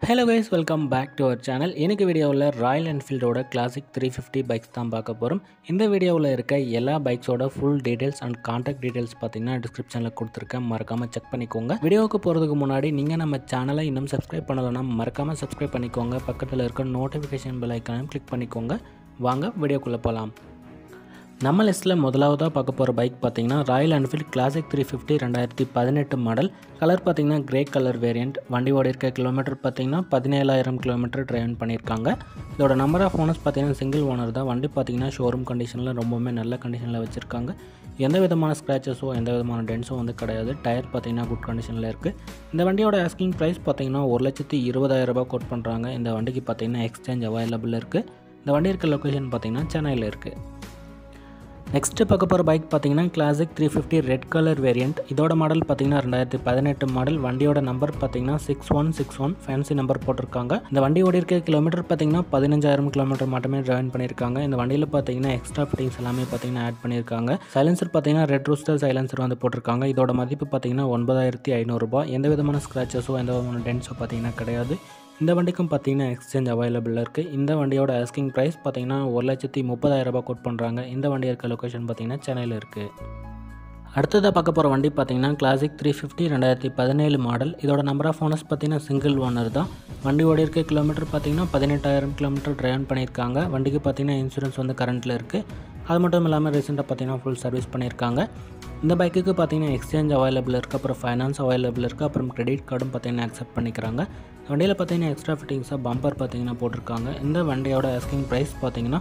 Hello guys, welcome back to our channel. இன்னைக்கு வீடியோவில் Royal என்ஃபீல்டோட classic 350 bikes தான் பார்க்க போகிறோம். இந்த வீடியோவில் இருக்க எல்லா பைக்ஸோட full details and contact details பார்த்தீங்கன்னா டிஸ்கிரிப்ஷனில் கொடுத்துருக்கேன், மறக்காமல் செக் பண்ணிக்கோங்க. வீடியோவுக்கு போகிறதுக்கு முன்னாடி நீங்கள் நம்ம சேனலை இன்னும் சப்ஸ்கிரைப் பண்ணலைன்னா மறக்காமல் சப்ஸ்கிரைப் பண்ணிக்கோங்க. பக்கத்தில் இருக்க நோட்டிஃபிகேஷன் பெல் ஐக்கானையும் கிளிக் பண்ணிக்கோங்க. வாங்க வீடியோக்குள்ளே போகலாம். நம்ம லிஸ்ட்டில் முதலாவதாக பார்க்க போகிற பைக் பார்த்தீங்கன்னா Royal Enfield Classic 350 2018 model. Colour பார்த்தீங்கன்னா கிரே கலர் வேரியண்ட். வண்டி ஓடி இருக்க கிலோமீட்டர் பார்த்தீங்கன்னா 17,000 கிலோமீட்டர் டிரைவ் பண்ணியிருக்காங்க. இதோட நம்பர் ஆஃப் ஓனர்ஸ் பார்த்தீங்கன்னா சிங்கிள் ஓனர் தான். வண்டி பார்த்தீங்கன்னா ஷோரூம் கண்டிஷனில் ரொம்பவுமே நல்ல கண்டிஷனில் வச்சுருக்காங்க. எந்த விதமான ஸ்க்ராச்சஸோ எந்த விதமான டென்ஸோ கிடையாது. டயர் பார்த்தீங்கன்னா குட் கண்டிஷனில் இருக்குது. இந்த வண்டியோட ஆஸ்கிங் ப்ரைஸ் பார்த்தீங்கன்னா 1,20,000 கோட் பண்ணுறாங்க. இந்த வண்டிக்கு பார்த்தீங்கன்னா எக்ஸ்சேஞ்ச் அவைலபிள் இருக்குது. இந்த வண்டி இருக்க லொக்கேஷன் பார்த்தீங்கன்னா சென்னையில் இருக்குது. நெக்ஸ்ட்டு பார்க்க போகிற பைக் பார்த்தீங்கன்னா கிளாசிக் 350 ரெட் கலர் வேரியண்ட். இதோட மாடல் பார்த்தீங்கன்னா 2018 மாடல். வண்டியோட நம்பர் பார்த்தீங்கன்னா 6161 ஃபேன்சி நம்பர் போட்டிருக்காங்க. இந்த வண்டி ஓடி இருக்க கிலோமீட்டர் பார்த்தீங்கன்னா 15,000 கிலோமீட்டர் மட்டுமே டிரைவ் பண்ணியிருக்காங்க. இந்த வண்டியில் பார்த்தீங்கன்னா எக்ஸ்ட்ரா ஃபிட்டிங்ஸ் எல்லாமே பார்த்தீங்கன்னா ஆட் பண்ணியிருக்காங்க. சைலன்சர் பார்த்தீங்கன்னா ரெட் ரூஸ்டர் சைலன்சர் போட்டிருக்காங்க. இதோட மதிப்பு பார்த்தீங்கன்னா 9,500 எந்த விதமான ஸ்க்ராச்சஸோ எந்த விதமான டென்ஸோ பார்த்தீங்கன்னா கிடையாது. இந்த வண்டிக்கும் பார்த்தீங்கன்னா எக்ஸ்சேஞ்ச் அவைலபிள் இருக்குது. இந்த வண்டியோட ஆஸ்கிங் ப்ரைஸ் பார்த்தீங்கன்னா 1,30,000 கோட் பண்ணுறாங்க. இந்த வண்டி இருக்க லொக்கேஷன் பார்த்தீங்கன்னா சென்னையில் இருக்குது. அடுத்ததாக பார்க்க போகிற வண்டி பார்த்தீங்கன்னா கிளாசிக் 350 2017 மாடல். இதோட நம்பர் ஆஃப் ஓனர்ஸ் பார்த்தீங்கன்னா சிங்கிள் ஓனர் தான். வண்டி ஓடி இருக்க கிலோமீட்டர் பார்த்தீங்கன்னா 18,000 கிலோமீட்டர் டிரைவ் பண்ணியிருக்காங்க. வண்டிக்கு பார்த்தீங்கன்னா இன்சூரன்ஸ் கரண்ட்டில் இருக்குது. அது மட்டும் இல்லாமல் ரீசெண்டாக பார்த்தீங்கன்னா ஃபுல் சர்வீஸ் பண்ணியிருக்காங்க. இந்த பைக்குக்கு பார்த்தீங்கன்னா எக்ஸ்சேஞ்ச் அவைலபிள் இருக்குது, அப்புறம் ஃபைனான்ஸ் அவைலபிள் இருக்குது, அப்புறம் கிரெடிட் கார்டும் பார்த்தீங்கன்னா அக்செப்ட் பண்ணிக்கிறாங்க. வண்டியில் பார்த்தீங்கன்னா எக்ஸ்ட்ரா ஃபிட்டிங்ஸாக பம்பர் பார்த்தீங்கன்னா போட்டிருக்காங்க. இந்த வண்டியோட ஆஸ்கிங் ப்ரைஸ் பார்த்தீங்கன்னா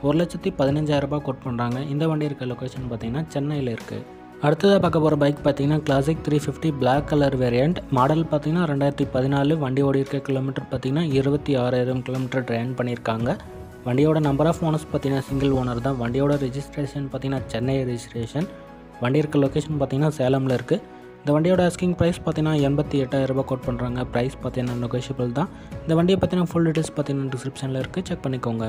1,15,000 கோட் பண்ணுறாங்க. இந்த வண்டி இருக்க லொக்கேஷன் பார்த்தீங்கன்னா சென்னையில் இருக்குது. அடுத்ததாக பார்க்க போகிற பைக் பார்த்தீங்கன்னா Classic 350 black colour variant. Model பார்த்தீங்கன்னா 2014. வண்டி ஓடி இருக்க கிலோமீட்டர் பார்த்தீங்கன்னா 26,000 கிலோமீட்டர் டிரைவ் பண்ணியிருக்காங்க. வண்டியோட நம்பர் ஆஃப் ஓனர்ஸ் பார்த்தீங்கன்னா சிங்கிள் ஓனர் தான். வண்டியோட ரெஜிஸ்ட்ரேஷன் பார்த்தீங்கன்னா சென்னை ரெஜிஸ்ட்ரேஷன். வண்டி இருக்க லொக்கேஷன் பார்த்தீங்கன்னா சேலமில் இருக்குது. இந்த வண்டியோட ஆஸ்கிங் ப்ரைஸ் பார்த்தீங்கன்னா 88,000 கோட் பண்ணுறாங்க. ப்ரைஸ் பார்த்தீங்கன்னா நெகோஷியபிள் தான். இந்த வண்டியை பார்த்தீங்கன்னா ஃபுல் டீட்டெயில்ஸ் பார்த்தீங்கன்னா டிஸ்கிரிப்ஷனில் இருக்குது, செக் பண்ணிக்கோங்க.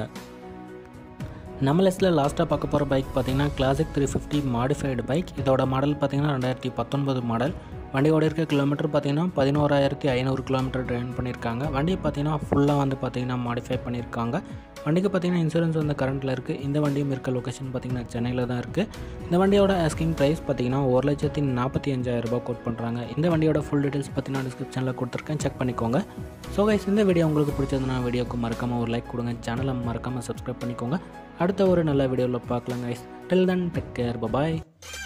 நம்ம லிஸ்ட்டில் லாஸ்ட்டாக பார்க்க போகிற பைக் பார்த்தீங்கன்னா கிளாசிக் 350 மாடிஃபைடு பைக். இதோட மாடல் பார்த்தீங்கன்னா 2019 மாடல். வண்டி ஓடி இருக்க கிலோமீட்டர் பார்த்தீங்கன்னா 11,500 கிலோமீட்டர் டிரைவ் பண்ணியிருக்காங்க. வண்டியை பார்த்தீங்கன்னா ஃபுல்லாக பார்த்தீங்கன்னா மாடிஃபை பண்ணியிருக்காங்க. வண்டிக்கு பார்த்தீங்கன்னா இன்சூரன்ஸ் கரண்ட்டில் இருக்குது. இந்த வண்டியும் இருக்க லொக்கேஷன் பார்த்தீங்கன்னா சென்னையில் தான் இருக்குது. இந்த வண்டியோட ஆஸ்கிங் ப்ரைஸ் பார்த்தீங்கன்னா 1,45,000 கோட் பண்ணுறாங்க. இந்த வண்டியோட ஃபுல் டீட்டெயில்ஸ் பார்த்தீங்கன்னா டிஸ்கிரிப்ஷனில் கொடுத்துருக்கேன், செக் பண்ணிக்கோங்க. ஸோ கைஸ், இந்த வீடியோ உங்களுக்கு பிடிச்சதுன்னா வீடியோக்கு மறக்காமல் ஒரு லைக் கொடுங்க. சேனலை மறக்காமல் சப்ஸ்கிரைப் பண்ணிக்கோங்க. அடுத்த ஒரு நல்ல வீடியோவில் பார்க்கலாம் guys. Till then take care, பாய்.